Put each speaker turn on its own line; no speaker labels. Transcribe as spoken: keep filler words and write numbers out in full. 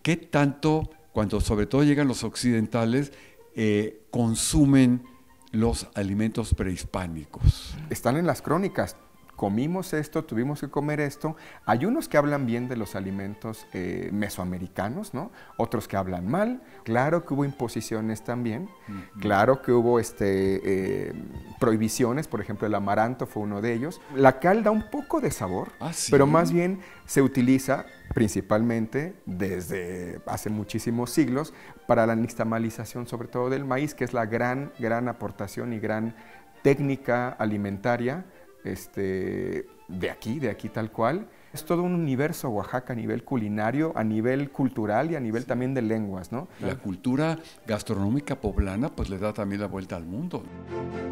¿qué tanto, cuando sobre todo llegan los occidentales, eh, consumen los alimentos prehispánicos?
Están en las crónicas. Comimos esto, tuvimos que comer esto. Hay unos que hablan bien de los alimentos eh, mesoamericanos, ¿no? Otros que hablan mal. Claro que hubo imposiciones también. Uh-huh. Claro que hubo este, eh, prohibiciones. Por ejemplo, el amaranto fue uno de ellos. La cal da un poco de sabor,
¿Ah, sí?
Pero más bien se utiliza principalmente desde hace muchísimos siglos para la nixtamalización, sobre todo del maíz, que es la gran, gran aportación y gran técnica alimentaria Este, de aquí, de aquí tal cual. Es todo un universo Oaxaca a nivel culinario, a nivel cultural y a nivel sí. también de lenguas, ¿no?
La cultura gastronómica poblana pues le da también la vuelta al mundo.